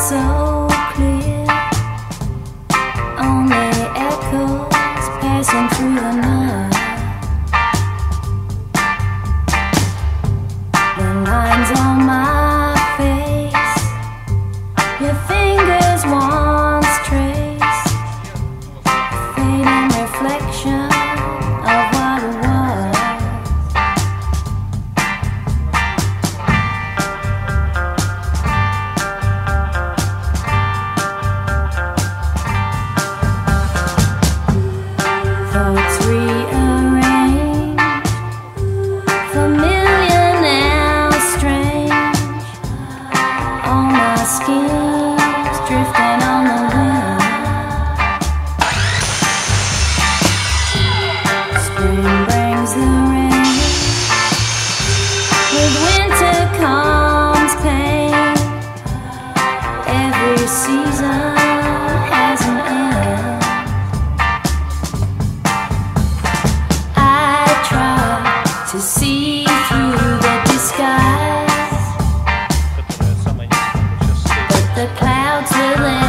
so clear, only echoes passing through the night. The lines on my face, your fingers once traced, a fading reflection of what it was. Thoughts rearranged, familiar now strange, all my schemes drifting on the wind. Spring brings the rain, with winter comes pain. Every season has an end. To see through the disguise, but the clouds will end.